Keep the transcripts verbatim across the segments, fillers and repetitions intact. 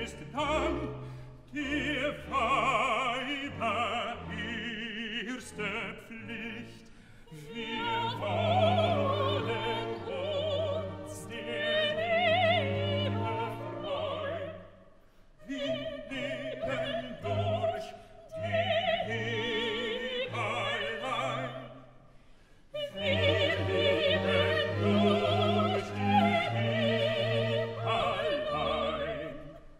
ist dann die Weiber erste Pflicht. Wir wollen uns der Liebe freuen. Wir leben durch die Liebe allein. Wir leben durch die Liebe allein.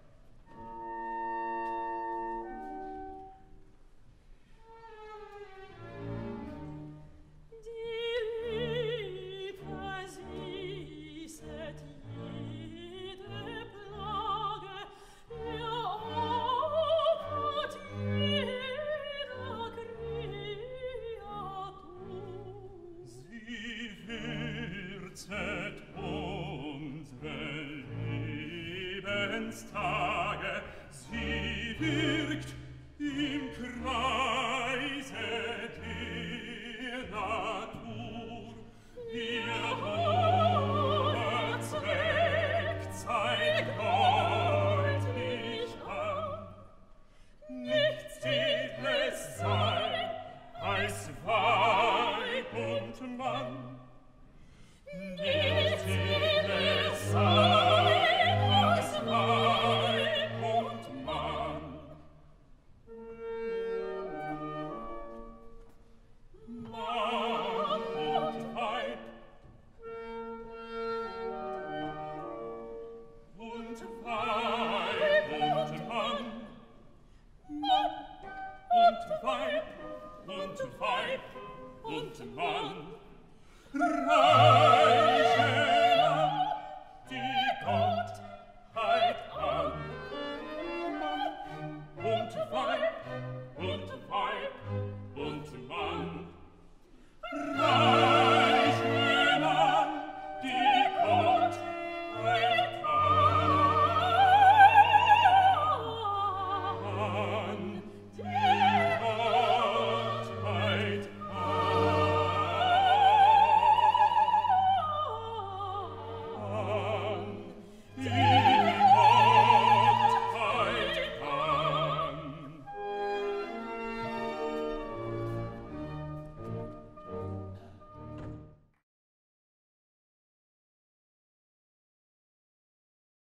Würzet unsere Lebenstage, sie wirkt im Kreise der Natur. Ihr hoher Zweck zeigt deutlich an, nichts edles sei als Weib und Mann. Nichts edles sei als Weib und Mann. Mann und Weib und Weib und Mann. Mann und Weib und Weib und Mann.